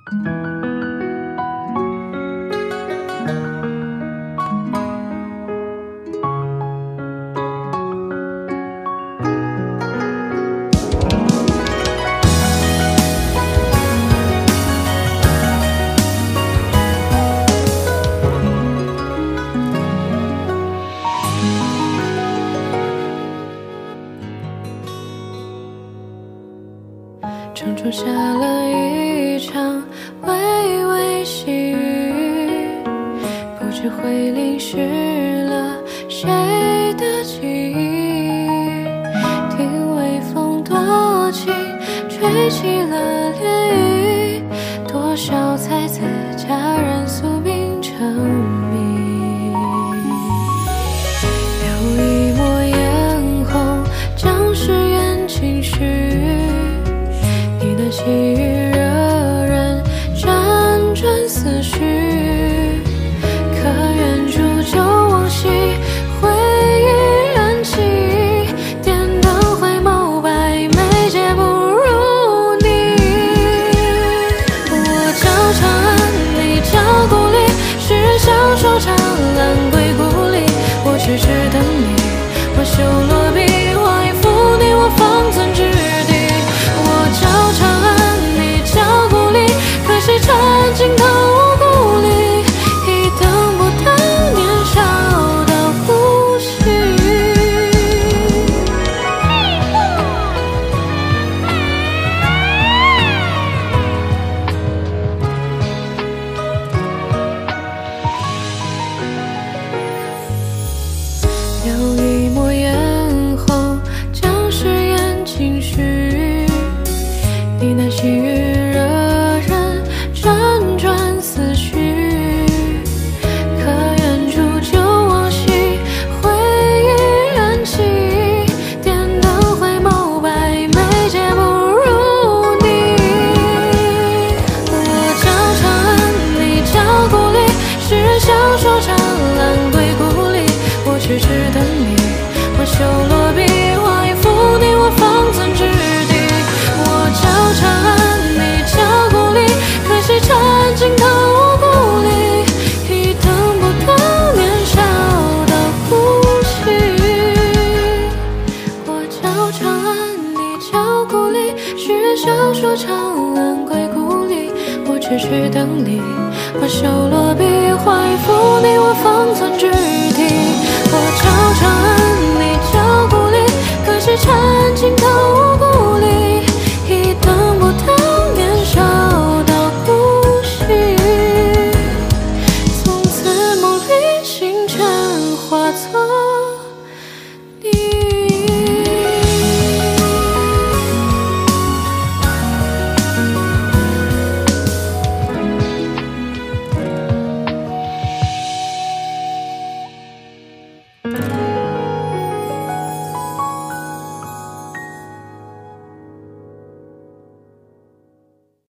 城中下了一场微微细雨，不知会淋湿了谁的记忆。听微风多轻，吹起了涟漪，多少才子佳人宿命成谜。留一抹嫣红，将誓言轻许。细雨惹人辗转思绪，可愿煮酒往昔，回忆燃起，点灯回眸，百媚皆不如你。我教长安，你教故里，世人笑说长安归故里。我痴痴等你，我修罗壁，画一幅你我方寸之地。我教长安，可惜缠尽头无故里，已等不到年少的呼吸。留一抹嫣红，将誓言轻许，呢喃细语辗转思绪，可愿煮酒往昔，回忆燃起，点灯回眸，百媚皆不如你。我教长安，你教故里，世人笑说长安归故里。我痴痴等你，我修罗壁，画一幅你我方寸之地。我教长安，你教故里，可惜缠尽头无故里，已等不到年少的呼吸。我教长安，你教故里，世人笑说长安归故里。我痴痴等你，我修罗壁，画一幅你我方寸之地。我教长安，你教故里，可惜缠尽头无故里。